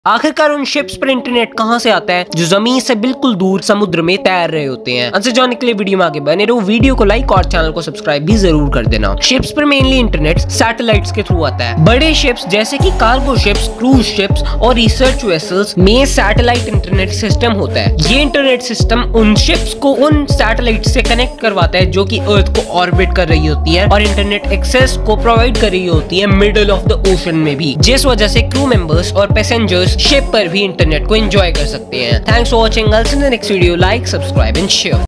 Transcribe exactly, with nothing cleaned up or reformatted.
आखिरकार उन शिप्स पर इंटरनेट कहां से आता है जो जमीन से बिल्कुल दूर समुद्र में तैर रहे होते हैं। आंसर जानने के लिए वीडियो में आगे बने रहो, वीडियो को लाइक और चैनल को सब्सक्राइब भी जरूर कर देना। शिप्स पर मेनली इंटरनेट सैटेलाइट्स के थ्रू आता है। बड़े शिप्स जैसे कि कार्गो शिप्स, क्रूज शिप्स और रिसर्च वेसल्स में सैटेलाइट इंटरनेट सिस्टम होता है। ये इंटरनेट सिस्टम उन शिप्स को उन सैटेलाइट से कनेक्ट करवाता है जो कि अर्थ को ऑर्बिट कर रही होती है और इंटरनेट एक्सेस को प्रोवाइड कर रही होती है मिडल ऑफ द ओशन में भी, जिस वजह से क्रू मेंबर्स और पैसेंजर्स शिप पर भी इंटरनेट को एंजॉय कर सकते हैं। Thanks for watching. I'll see you in the next video. Like, subscribe and share.